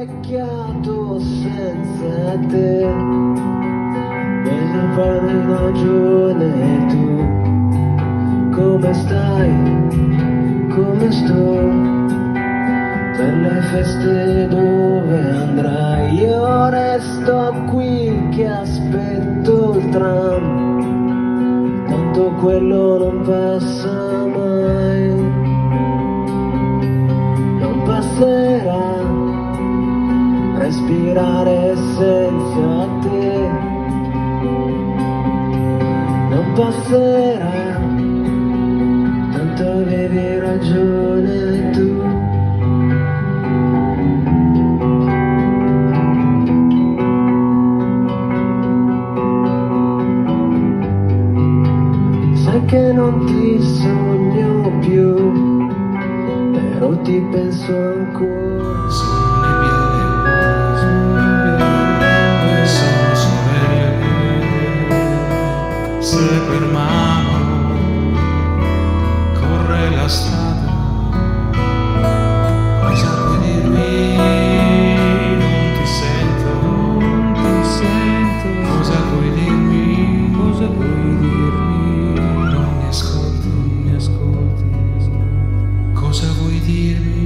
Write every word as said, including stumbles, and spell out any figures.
invecchiato senza te, me ne fai ragione tu. Come stai? Come sto? Per le feste dove andrai? Io resto qui che aspetto il tram, tanto quello non passa mai, non passerà. Respirare senza te non passerà, tanto avevi ragione tu. Sai che non ti sogno più, però ti penso ancora. Se per mano corre la strada, cosa puoi dirmi? Non ti sento, non ti sento. Cosa puoi dirmi? Cosa puoi dirmi? Non mi ascolti, non mi ascolti. Cosa vuoi dirmi?